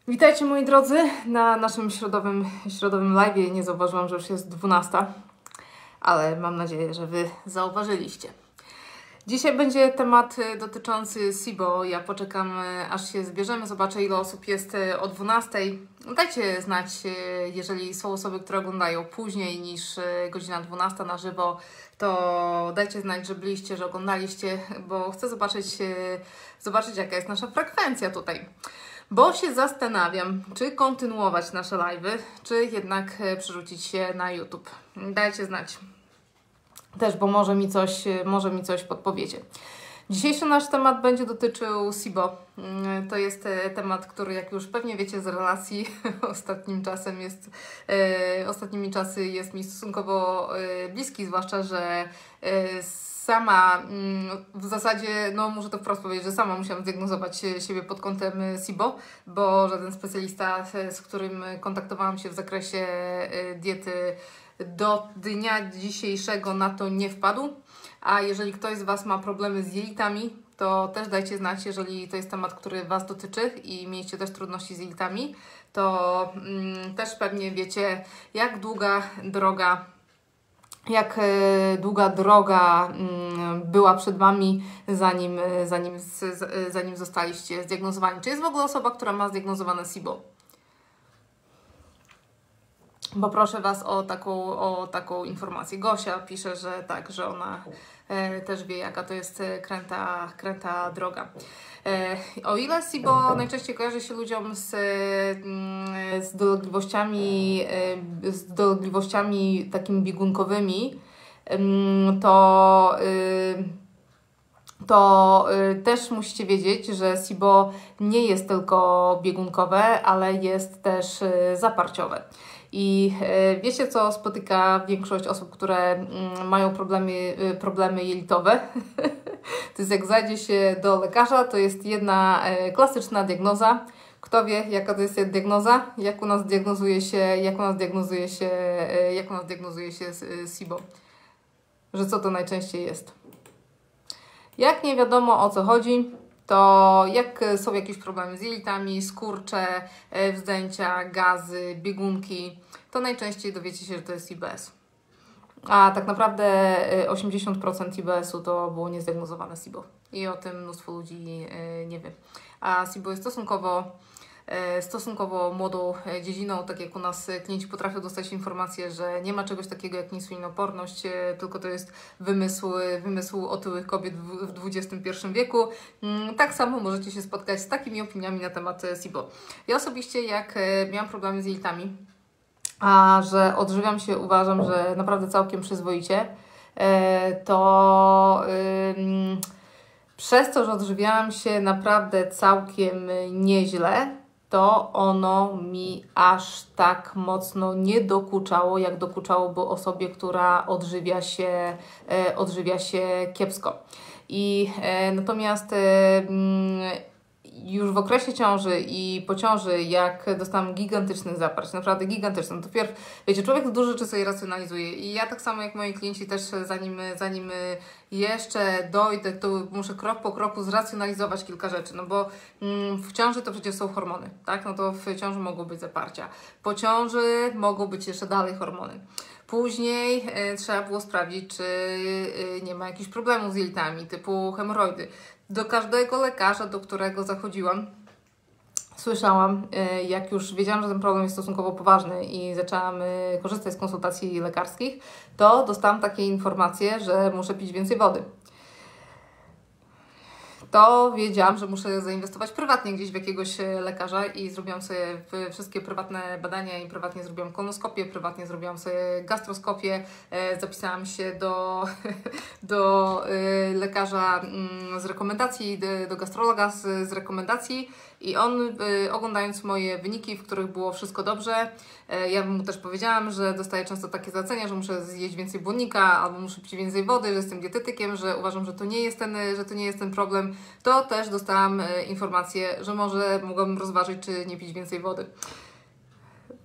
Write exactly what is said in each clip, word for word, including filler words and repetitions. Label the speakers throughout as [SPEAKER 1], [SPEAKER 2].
[SPEAKER 1] Witajcie moi drodzy na naszym środowym, środowym live'ie. Nie zauważyłam, że już jest dwunasta, ale mam nadzieję, że Wy zauważyliście. Dzisiaj będzie temat dotyczący SIBO. Ja poczekam, aż się zbierzemy, zobaczę, ile osób jest o dwunastej. Dajcie znać, jeżeli są osoby, które oglądają później niż godzina dwunasta na żywo, to dajcie znać, że byliście, że oglądaliście, bo chcę zobaczyć, zobaczyć jaka jest nasza frekwencja tutaj. Bo się zastanawiam, czy kontynuować nasze live'y, czy jednak przerzucić się na YouTube. Dajcie znać. Też, bo może mi coś, może mi coś podpowiecie. Dzisiejszy nasz temat będzie dotyczył SIBO. To jest temat, który, jak już pewnie wiecie z relacji, ostatnim czasem jest, e, ostatnimi czasy jest mi stosunkowo e, bliski, zwłaszcza, że e, sama w zasadzie, no muszę to wprost powiedzieć, że sama musiałam zdiagnozować siebie pod kątem SIBO, bo żaden specjalista, z którym kontaktowałam się w zakresie diety, do dnia dzisiejszego na to nie wpadł. A jeżeli ktoś z Was ma problemy z jelitami, to też dajcie znać, jeżeli to jest temat, który Was dotyczy i mieliście też trudności z jelitami, to mm, też pewnie wiecie, jak długa droga jak długa droga była przed Wami, zanim, zanim, zanim zostaliście zdiagnozowani. Czy jest w ogóle osoba, która ma zdiagnozowane SIBO? Bo proszę Was o taką, o taką informację. Gosia pisze, że tak, że ona e, też wie, jaka to jest kręta, kręta droga. E, o ile SIBO najczęściej kojarzy się ludziom z, z dolegliwościami, e, z dolegliwościami takimi biegunkowymi, e, to, e, to e, też musicie wiedzieć, że SIBO nie jest tylko biegunkowe, ale jest też e, zaparciowe. I wiecie, co spotyka większość osób, które mają problemy, problemy jelitowe? To jest, jak zajdzie się do lekarza, to jest jedna klasyczna diagnoza. Kto wie, jaka to jest diagnoza? Jak u nas diagnozuje się, jak u nas diagnozuje się, jak u nas diagnozuje się SIBO? Że co to najczęściej jest? Jak nie wiadomo, o co chodzi, to jak są jakieś problemy z jelitami, skurcze, wzdęcia, gazy, biegunki, to najczęściej dowiecie się, że to jest I B S. A tak naprawdę osiemdziesiąt procent I B S-u to było niezdiagnozowane SIBO. I o tym mnóstwo ludzi nie wie. A SIBO jest stosunkowo, stosunkowo młodą dziedziną, tak jak u nas klienci potrafią dostać informację, że nie ma czegoś takiego jak insulinoporność, tylko to jest wymysł, wymysł otyłych kobiet w dwudziestym pierwszym wieku. Tak samo możecie się spotkać z takimi opiniami na temat SIBO. Ja osobiście, jak miałam problemy z jelitami, a że odżywiam się, uważam, że naprawdę całkiem przyzwoicie, to yy, przez to, że odżywiałam się naprawdę całkiem nieźle, to ono mi aż tak mocno nie dokuczało, jak dokuczałoby osobie, która odżywia się, e, odżywia się kiepsko. I e, natomiast e, już w okresie ciąży i po ciąży, jak dostałam gigantyczny zaparć, naprawdę gigantyczny, to pierw, wiecie, człowiek dużo rzeczy sobie racjonalizuje i ja tak samo jak moi klienci też, zanim, zanim jeszcze dojdę, to muszę krok po kroku zracjonalizować kilka rzeczy, no bo mm, w ciąży to przecież są hormony, tak, no to w ciąży mogą być zaparcia, po ciąży mogą być jeszcze dalej hormony. Później e, trzeba było sprawdzić, czy e, nie ma jakichś problemów z jelitami, typu hemoroidy. Do każdego lekarza, do którego zachodziłam, słyszałam, e, jak już wiedziałam, że ten problem jest stosunkowo poważny i zaczęłam e, korzystać z konsultacji lekarskich, to dostałam takie informacje, że muszę pić więcej wody. To wiedziałam, że muszę zainwestować prywatnie gdzieś w jakiegoś lekarza i zrobiłam sobie wszystkie prywatne badania i prywatnie zrobiłam kolonoskopię, prywatnie zrobiłam sobie gastroskopię, zapisałam się do, do lekarza z rekomendacji, do gastrologa z, z rekomendacji i on, oglądając moje wyniki, w których było wszystko dobrze, ja mu też powiedziałam, że dostaję często takie zalecenia, że muszę zjeść więcej błonnika albo muszę pić więcej wody, że jestem dietetykiem, że uważam, że to nie jest ten, że to nie jest ten problem, to też dostałam informację, że może mogłabym rozważyć, czy nie pić więcej wody.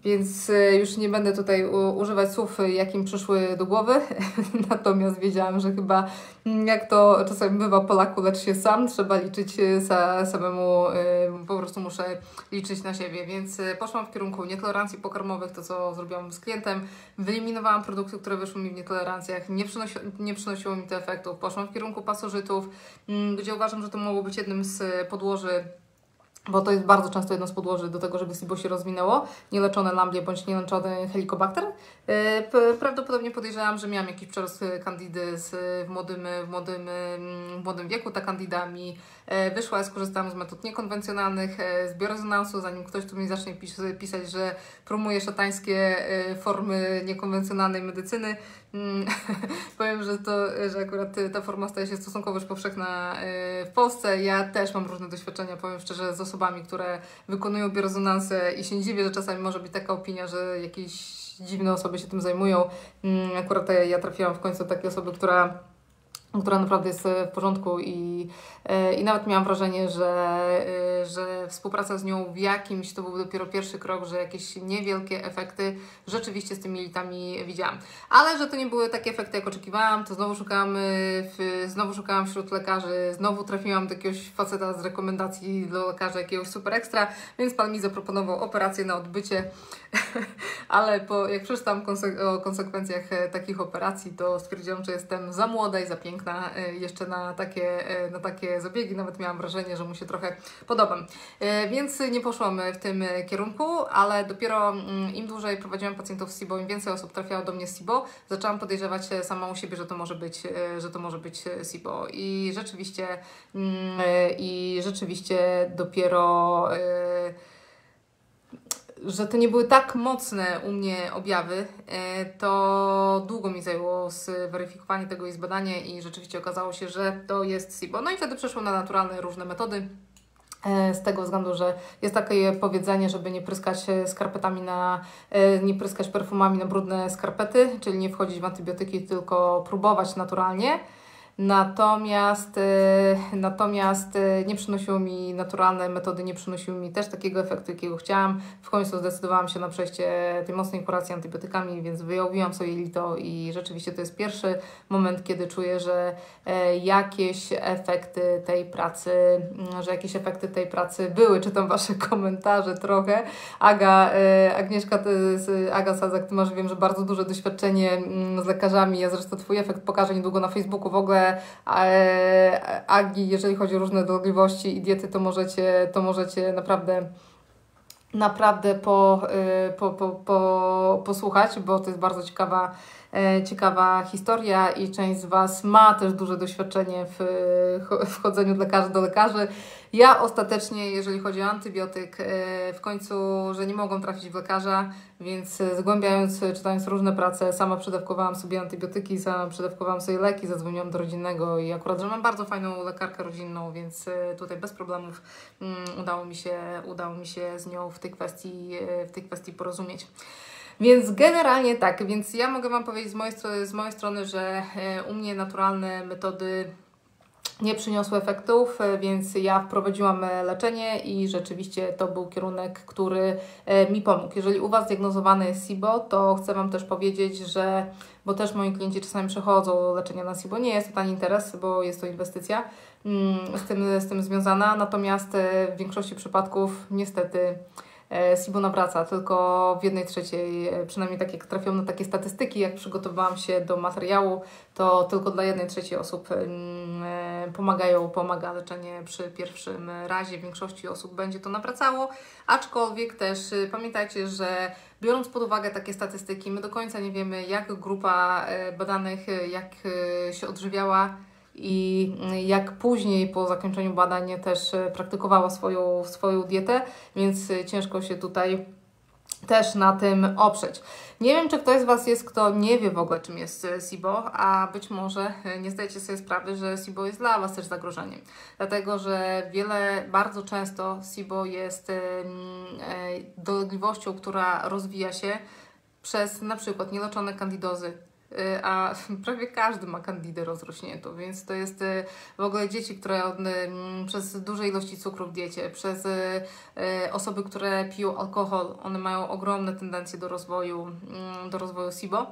[SPEAKER 1] Więc już nie będę tutaj używać słów, jakim przyszły do głowy, natomiast wiedziałam, że chyba jak to czasami bywa, Polaku lecz się sam, trzeba liczyć sa, samemu, po prostu muszę liczyć na siebie, więc poszłam w kierunku nietolerancji pokarmowych, to co zrobiłam z klientem, wyeliminowałam produkty, które wyszły mi w nietolerancjach, nie, przynosi, nie przynosiło mi to efektów, poszłam w kierunku pasożytów, gdzie uważam, że to mogło być jednym z podłoży, bo to jest bardzo często jedno z podłoży do tego, żeby SIBO się rozwinęło, nieleczone lamblie bądź nieleczony helikobakter. Prawdopodobnie podejrzewam, że miałam jakiś przerost kandidy w młodym, w młodym, w młodym wieku. Ta kandida mi wyszła, ja skorzystałam z metod niekonwencjonalnych, z biorezonansu, zanim ktoś tu mi zacznie pis pisać, że promuje szatańskie formy niekonwencjonalnej medycyny. Powiem, że, to, że akurat ta forma staje się stosunkowo już powszechna w Polsce. Ja też mam różne doświadczenia, powiem szczerze, z osobami, które wykonują biorezonanse i się nie dziwię, że czasami może być taka opinia, że jakieś dziwne osoby się tym zajmują. Akurat ja trafiłam w końcu do takiej osoby, która która naprawdę jest w porządku i, i nawet miałam wrażenie, że, że współpraca z nią w jakimś, to był dopiero pierwszy krok, że jakieś niewielkie efekty rzeczywiście z tymi jelitami widziałam. Ale że to nie były takie efekty, jak oczekiwałam, to znowu szukałam, w, znowu szukałam wśród lekarzy, znowu trafiłam do jakiegoś faceta z rekomendacji do lekarza jakiegoś super ekstra, więc pan mi zaproponował operację na odbycie, ale po, jak przeczytałam konse o konsekwencjach takich operacji, to stwierdziłam, że jestem za młoda i za piękna jeszcze na takie, na takie zabiegi. Nawet miałam wrażenie, że mu się trochę podobam. Więc nie poszłam w tym kierunku, ale dopiero im dłużej prowadziłam pacjentów z SIBO, im więcej osób trafiało do mnie z SIBO, zaczęłam podejrzewać samą u siebie, że to może być, że to może być SIBO. I rzeczywiście, i rzeczywiście dopiero że to nie były tak mocne u mnie objawy, to długo mi zajęło zweryfikowanie tego i zbadanie i rzeczywiście okazało się, że to jest SIBO. No i wtedy przeszłam na naturalne różne metody. Z tego względu, że jest takie powiedzenie, żeby nie pryskać skarpetami na, nie pryskać perfumami na brudne skarpety, czyli nie wchodzić w antybiotyki, tylko próbować naturalnie. Natomiast, natomiast nie przynosiły mi naturalne metody, nie przynosiły mi też takiego efektu, jakiego chciałam. W końcu zdecydowałam się na przejście tej mocnej kuracji antybiotykami, więc wyjawiłam sobie jelito i rzeczywiście to jest pierwszy moment, kiedy czuję, że jakieś efekty tej pracy, że jakieś efekty tej pracy były. Czytam Wasze komentarze trochę. Aga, Agnieszka, Aga Sazak, Ty masz, wiem, że bardzo duże doświadczenie z lekarzami. Ja zresztą Twój efekt pokażę niedługo na Facebooku. W ogóle Agi, jeżeli chodzi o różne dolegliwości i diety, to możecie, to możecie naprawdę naprawdę po, po, po, po, posłuchać, bo to jest bardzo ciekawa, ciekawa historia i część z Was ma też duże doświadczenie w, w chodzeniu od lekarzy do lekarzy. Ja ostatecznie, jeżeli chodzi o antybiotyk, w końcu, że nie mogłam trafić w lekarza, więc zgłębiając, czytając różne prace, sama przedawkowałam sobie antybiotyki, sama przedawkowałam sobie leki, zadzwoniłam do rodzinnego i akurat, że mam bardzo fajną lekarkę rodzinną, więc tutaj bez problemów udało mi się, udało mi się z nią w tej kwestii, w tej kwestii porozumieć. Więc generalnie tak, więc ja mogę Wam powiedzieć z mojej, z mojej strony, że u mnie naturalne metody nie przyniosły efektów, więc ja wprowadziłam leczenie i rzeczywiście to był kierunek, który mi pomógł. Jeżeli u Was diagnozowane jest SIBO, to chcę Wam też powiedzieć, że, bo też moi klienci czasami przechodzą do leczenia na SIBO, nie jest to tani interes, bo jest to inwestycja z tym, z tym związana, natomiast w większości przypadków niestety SIBO nawraca, tylko w jednej trzeciej, przynajmniej tak jak trafiłam na takie statystyki, jak przygotowałam się do materiału, to tylko dla jednej trzeciej osób pomagają, pomaga leczenie przy pierwszym razie. W większości osób będzie to nawracało, aczkolwiek też pamiętajcie, że biorąc pod uwagę takie statystyki, my do końca nie wiemy, jak grupa badanych, jak się odżywiała i jak później po zakończeniu badań też praktykowała swoją, swoją dietę, więc ciężko się tutaj też na tym oprzeć. Nie wiem, czy ktoś z Was jest, kto nie wie w ogóle, czym jest SIBO, a być może nie zdajecie sobie sprawy, że SIBO jest dla Was też zagrożeniem. Dlatego, że wiele, bardzo często SIBO jest dolegliwością, która rozwija się przez na przykład nieleczone kandidozy, a prawie każdy ma candidę rozrośniętą, więc to jest w ogóle dzieci, które od, przez duże ilości cukru w diecie, przez osoby, które piją alkohol, one mają ogromne tendencje do rozwoju, do rozwoju SIBO.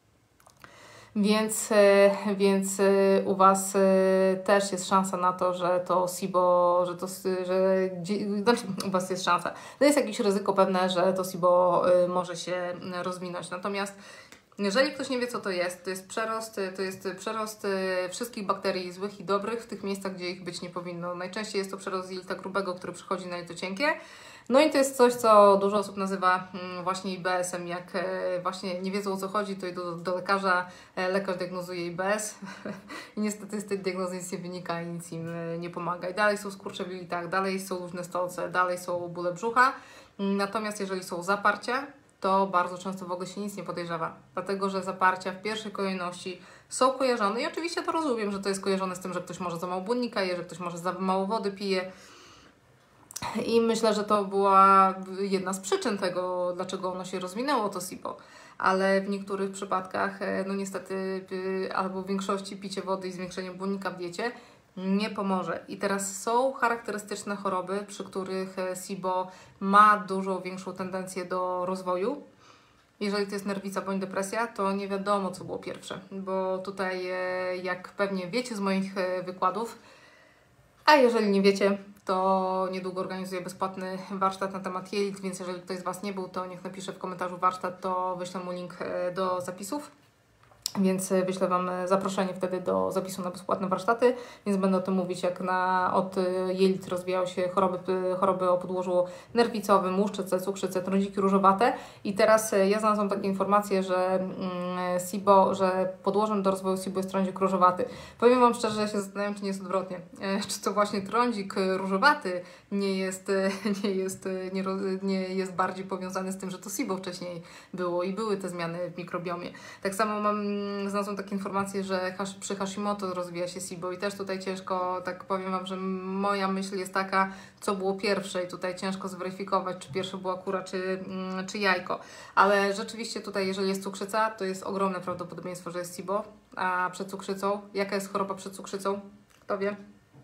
[SPEAKER 1] Więc, więc u Was też jest szansa na to, że to SIBO, że to, że, znaczy u Was jest szansa. To jest jakieś ryzyko pewne, że to SIBO może się rozwinąć. Natomiast jeżeli ktoś nie wie, co to jest, to jest przerost, to jest przerost wszystkich bakterii złych i dobrych w tych miejscach, gdzie ich być nie powinno. Najczęściej jest to przerost jelita grubego, który przychodzi na jelito cienkie. No i to jest coś, co dużo osób nazywa właśnie I B S-em. Jak właśnie nie wiedzą, o co chodzi, to idą do, do lekarza, lekarz diagnozuje I B S i niestety z tej diagnozy nic nie wynika i nic im nie pomaga. I dalej są skurcze w jelitach, dalej są różne stolce, dalej są bóle brzucha. Natomiast jeżeli są zaparcia, to bardzo często w ogóle się nic nie podejrzewa, dlatego że zaparcia w pierwszej kolejności są kojarzone i oczywiście to rozumiem, że to jest kojarzone z tym, że ktoś może za mało błonnika je, że ktoś może za mało wody pije. I myślę, że to była jedna z przyczyn tego, dlaczego ono się rozwinęło, to SIBO. Ale w niektórych przypadkach, no niestety, albo w większości picie wody i zwiększenie błonnika w diecie nie pomoże. I teraz są charakterystyczne choroby, przy których SIBO ma dużo większą tendencję do rozwoju. Jeżeli to jest nerwica bądź depresja, to nie wiadomo, co było pierwsze. Bo tutaj, jak pewnie wiecie z moich wykładów, a jeżeli nie wiecie, to niedługo organizuję bezpłatny warsztat na temat jelit, więc jeżeli ktoś z Was nie był, to niech napisze w komentarzu warsztat, to wyślę mu link do zapisów. Więc wyślę Wam zaproszenie wtedy do zapisu na bezpłatne warsztaty, więc będę o tym mówić, jak na, od jelit rozwijały się choroby, choroby o podłożu nerwicowym, łuszczyce, cukrzyce, trądziki różowate. I teraz ja znalazłam takie informacje, że mm, SIBO, że podłożem do rozwoju SIBO jest trądzik różowaty. Powiem Wam szczerze, że ja się zastanawiam, czy nie jest odwrotnie. E, czy to właśnie trądzik różowaty nie jest, nie, jest, nie, nie jest bardziej powiązany z tym, że to SIBO wcześniej było i były te zmiany w mikrobiomie. Tak samo mam znalazłam takie informacje, że przy Hashimoto rozwija się SIBO i też tutaj ciężko, tak powiem Wam, że moja myśl jest taka, co było pierwsze i tutaj ciężko zweryfikować, czy pierwsze była kura, czy, czy jajko. Ale rzeczywiście tutaj, jeżeli jest cukrzyca, to jest ogromne prawdopodobieństwo, że jest SIBO, a przed cukrzycą, jaka jest choroba przed cukrzycą? Kto wie?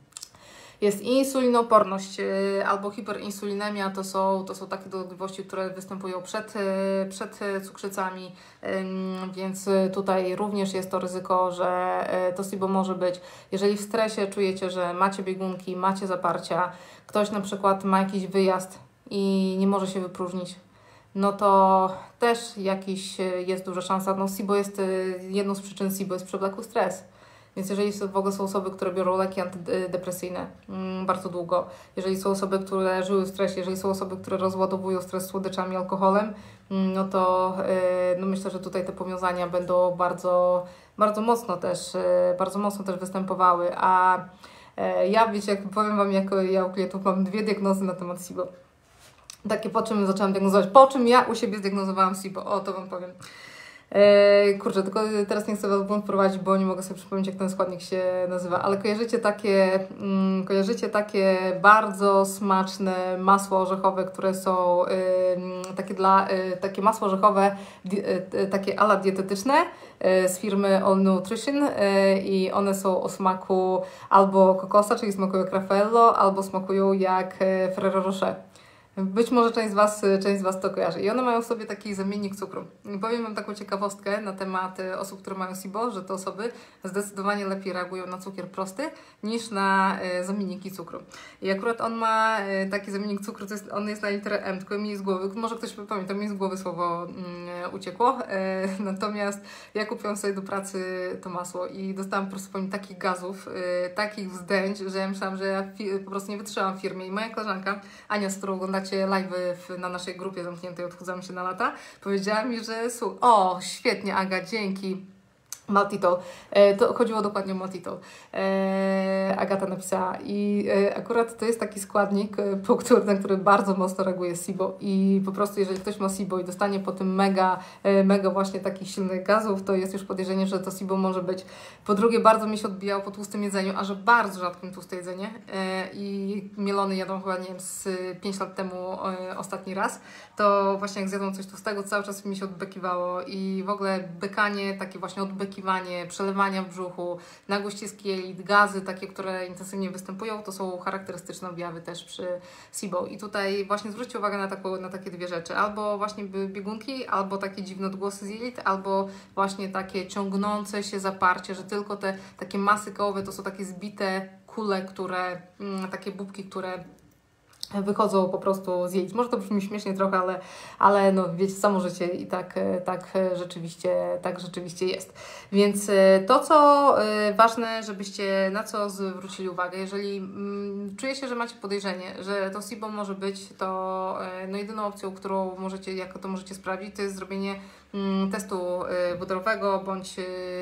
[SPEAKER 1] Jest insulinooporność albo hiperinsulinemia, to są, to są takie dolegliwości, które występują przed, przed cukrzycami, więc tutaj również jest to ryzyko, że to SIBO może być. Jeżeli w stresie czujecie, że macie biegunki, macie zaparcia, ktoś na przykład ma jakiś wyjazd i nie może się wypróżnić, no to też jakiś jest duża szansa. No SIBO jest, jedną z przyczyn SIBO jest przewlekły stres. Więc jeżeli w ogóle są osoby, które biorą leki antydepresyjne mm, bardzo długo, jeżeli są osoby, które żyły w stresie, jeżeli są osoby, które rozładowują stres słodyczami, alkoholem, mm, no to yy, no myślę, że tutaj te powiązania będą bardzo, bardzo mocno też, yy, bardzo mocno też występowały. A yy, ja, wiecie, jak powiem Wam, jako ja u klientów mam dwie diagnozy na temat SIBO. Takie, po czym zaczęłam diagnozować, po czym ja u siebie zdiagnozowałam SIBO, o to Wam powiem. Eee, kurczę, tylko teraz nie chcę Was w błąd prowadzić, bo nie mogę sobie przypomnieć, jak ten składnik się nazywa, ale kojarzycie takie, mm, kojarzycie takie bardzo smaczne masło orzechowe, które są y, takie, dla, y, takie masło orzechowe, di, y, takie ala dietetyczne y, z firmy All Nutrition y, i one są o smaku albo kokosa, czyli smakują jak Raffaello, albo smakują jak y, Ferrero Rocher. Być może część z, Was, część z Was to kojarzy. I one mają w sobie taki zamiennik cukru. I powiem Wam taką ciekawostkę na temat osób, które mają SIBO, że te osoby zdecydowanie lepiej reagują na cukier prosty niż na e, zamienniki cukru. I akurat on ma e, taki zamiennik cukru, to jest, on jest na literę M, tylko mi z głowy, może ktoś pamięta, mi z głowy słowo mm, uciekło. E, natomiast ja kupiłam sobie do pracy to masło i dostałam po prostu po nim takich gazów, e, takich wzdęć, że ja myślałam, że ja fi, po prostu nie wytrzymałam w firmie. I moja koleżanka, Ania, z którą oglądacie live'y na naszej grupie zamkniętej Odchudzamy się na lata, powiedziała mi, że o, świetnie Aga, dzięki. Maltitol. E, to chodziło dokładnie o maltitol. E, Agata napisała. I e, akurat to jest taki składnik, e, po który, na który bardzo mocno reaguje SIBO. I po prostu jeżeli ktoś ma SIBO i dostanie po tym mega, e, mega właśnie takich silnych gazów, to jest już podejrzenie, że to SIBO może być. Po drugie, bardzo mi się odbijało po tłustym jedzeniu, a że bardzo rzadkim tłuste jedzenie. E, I mielony jadą chyba, nie wiem, z pięć lat temu e, ostatni raz. To właśnie jak zjadłam coś tłustego, cały czas mi się odbekiwało. I w ogóle bekanie, takie właśnie odbekiwanie, przelewania w brzuchu, nagły ścisk jelit, gazy takie, które intensywnie występują, to są charakterystyczne objawy też przy SIBO. I tutaj właśnie zwróćcie uwagę na, taką, na takie dwie rzeczy. Albo właśnie biegunki, albo takie dziwne odgłosy z jelit, albo właśnie takie ciągnące się zaparcie, że tylko te takie masy kołowe to są takie zbite kule, które, mm, takie bubki, które wychodzą po prostu z jelit. Może to brzmi śmiesznie trochę, ale, ale no wiecie, samo życie i tak, tak, rzeczywiście, tak rzeczywiście jest. Więc to, co ważne, żebyście na co zwrócili uwagę, jeżeli mm, czuje się, że macie podejrzenie, że to SIBO może być, to no, jedyną opcją, którą możecie, jak to możecie sprawdzić, to jest zrobienie mm, testu wodorowego bądź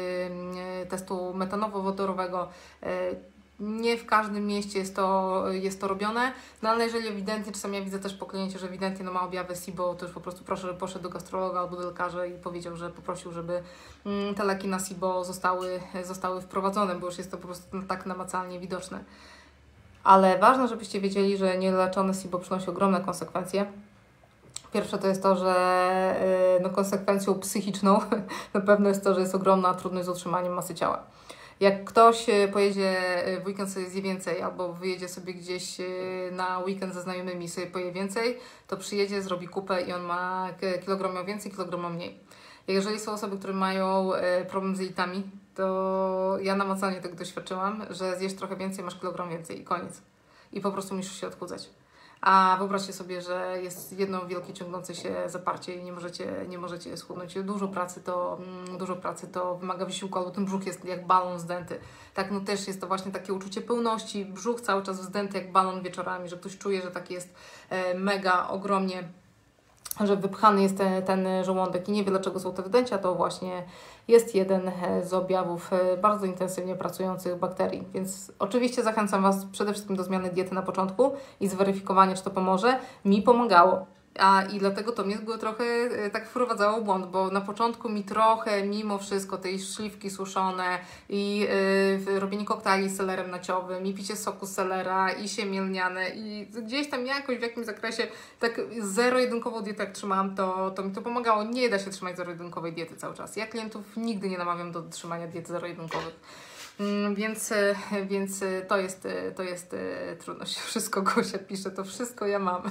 [SPEAKER 1] testu metanowo-wodorowego. Nie w każdym mieście jest to, jest to robione, no ale jeżeli ewidentnie, czasami ja widzę też po kliencie, że ewidentnie no, ma objawy SIBO, to już po prostu proszę, żeby poszedł do gastrologa albo do lekarza i powiedział, że poprosił, żeby mm, te leki na SIBO zostały, zostały wprowadzone, bo już jest to po prostu tak namacalnie widoczne. Ale ważne, żebyście wiedzieli, że nieleczone SIBO przynosi ogromne konsekwencje. Pierwsze to jest to, że no, konsekwencją psychiczną na pewno jest to, że jest ogromna trudność z utrzymaniem masy ciała. Jak ktoś pojedzie w weekend sobie zje więcej, albo wyjedzie sobie gdzieś na weekend ze znajomymi sobie poje więcej, to przyjedzie, zrobi kupę i on ma kilogram miał więcej, kilogram ma mniej. Jeżeli są osoby, które mają problem z jelitami, to ja namacalnie tego doświadczyłam, że zjesz trochę więcej, masz kilogram więcej i koniec. I po prostu musisz się odchudzać. A wyobraźcie sobie, że jest jedno wielkie ciągnące się zaparcie i nie możecie, nie możecie schudnąć. Dużo pracy to, dużo pracy to wymaga wysiłku, albo ten brzuch jest jak balon zdęty. Tak, no też jest to właśnie takie uczucie pełności, brzuch cały czas wzdęty jak balon wieczorami, że ktoś czuje, że taki jest mega, ogromnie, że wypchany jest ten, ten żołądek i nie wie, dlaczego są te wzdęcia, to właśnie jest jeden z objawów bardzo intensywnie pracujących bakterii. Więc oczywiście zachęcam Was przede wszystkim do zmiany diety na początku i zweryfikowania, czy to pomoże. Mi pomagało. A i dlatego to mnie trochę tak wprowadzało w błąd, bo na początku mi trochę, mimo wszystko, tej szlifki suszone i yy, robienie koktajli z selerem naciowym i picie soku z selera i siemię lniane i gdzieś tam jakoś w jakimś zakresie tak zero-jedynkową dietę jak trzymałam, to, to mi to pomagało. Nie da się trzymać zero-jedynkowej diety cały czas. Ja klientów nigdy nie namawiam do trzymania diety zero-jedynkowych. Więc, więc to jest, to jest trudność. Wszystko Gosia pisze, to wszystko ja mam.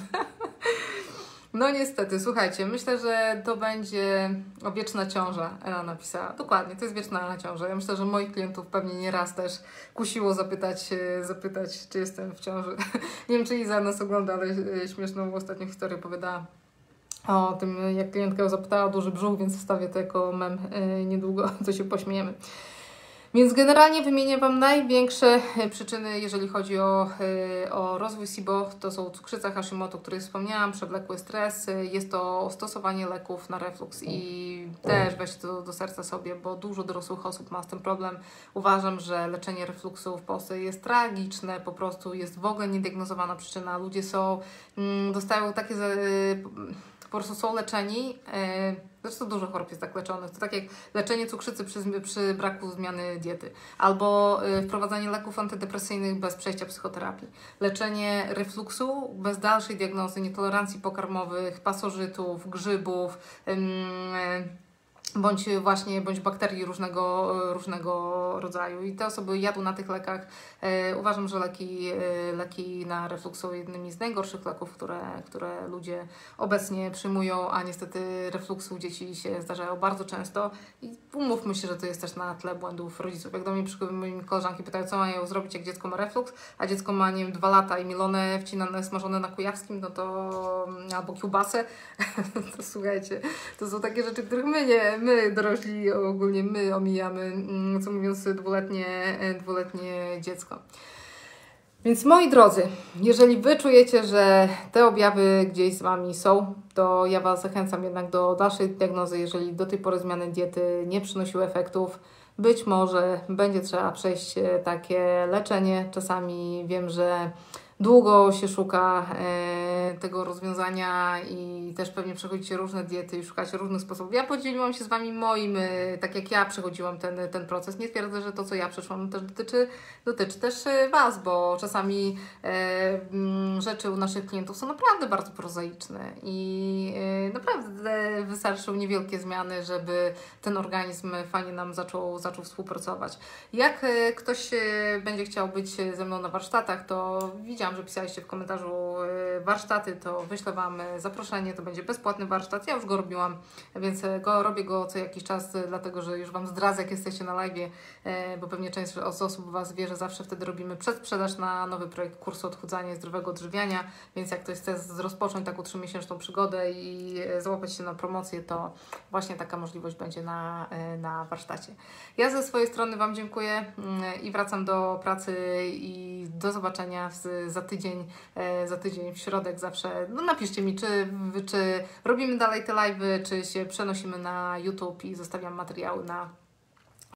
[SPEAKER 1] No niestety, słuchajcie, myślę, że to będzie o wieczna ciąża, Ela napisała. Dokładnie, to jest wieczna ciąża. Ja myślę, że moich klientów pewnie nieraz też kusiło zapytać, zapytać, czy jestem w ciąży. Nie wiem, czy Iza nas ogląda, ale śmieszną ostatnią historię opowiadała o tym, jak klientka ją zapytała o duży brzuch, więc wstawię to jako mem niedługo, to się pośmiejemy. Więc generalnie wymienię Wam największe przyczyny, jeżeli chodzi o, o rozwój SIBO. To są cukrzyca Hashimoto, o której wspomniałam, przewlekły stres, jest to stosowanie leków na refluks i też weźcie to do serca sobie, bo dużo dorosłych osób ma z tym problem. Uważam, że leczenie refluksu w Polsce jest tragiczne, po prostu jest w ogóle niediagnozowana przyczyna. Ludzie są, dostają takie... po prostu są leczeni, zresztą dużo chorób jest tak leczonych, to tak jak leczenie cukrzycy przy, przy braku zmiany diety, albo wprowadzanie leków antydepresyjnych bez przejścia psychoterapii, leczenie refluksu bez dalszej diagnozy, nietolerancji pokarmowych, pasożytów, grzybów, bądź właśnie, bądź bakterii różnego, różnego rodzaju. I te osoby jadły na tych lekach. E, uważam, że leki, e, leki na refluks są jednymi z najgorszych leków, które, które ludzie obecnie przyjmują, a niestety refluksy u dzieci się zdarzają bardzo często. I umówmy się, że to jest też na tle błędów rodziców. Jak do mnie przychodzą koleżanki, pytają, co mają zrobić, jak dziecko ma refluks, a dziecko ma, nie wiem, dwa lata i mielone, wcinane, smażone na kujawskim, no to albo kiełbasę, to słuchajcie, to są takie rzeczy, których my nie my dorośli, ogólnie my omijamy, co mówiąc, dwuletnie, dwuletnie dziecko. Więc moi drodzy, jeżeli Wy czujecie, że te objawy gdzieś z Wami są, to ja Was zachęcam jednak do dalszej diagnozy. Jeżeli do tej pory zmiany diety nie przynosiły efektów, być może będzie trzeba przejść takie leczenie. Czasami wiem, że długo się szuka e, tego rozwiązania i też pewnie przechodzicie różne diety i szukacie różnych sposobów. Ja podzieliłam się z Wami moim, e, tak jak ja przechodziłam ten, ten proces. Nie twierdzę, że to, co ja przeszłam, też dotyczy, dotyczy też e, Was, bo czasami e, m, rzeczy u naszych klientów są naprawdę bardzo prozaiczne i e, naprawdę wystarczą niewielkie zmiany, żeby ten organizm fajnie nam zaczął, zaczął współpracować. Jak e, ktoś e, będzie chciał być ze mną na warsztatach, to widziałam, że pisaliście w komentarzu warsztaty, to wyślę Wam zaproszenie, to będzie bezpłatny warsztat, ja już go robiłam, więc go, robię go co jakiś czas, dlatego, że już Wam zdradzę, jak jesteście na live'ie, bo pewnie część z osób Was wie, że zawsze wtedy robimy przedsprzedaż na nowy projekt kursu Odchudzania i Zdrowego Odżywiania, więc jak ktoś chce rozpocząć taką trzymiesięczną przygodę i załapać się na promocję, to właśnie taka możliwość będzie na, na warsztacie. Ja ze swojej strony Wam dziękuję i wracam do pracy i do zobaczenia z, za tydzień, za tydzień w środek zawsze. No napiszcie mi, czy, czy robimy dalej te live'y, czy się przenosimy na YouTube i zostawiam materiały na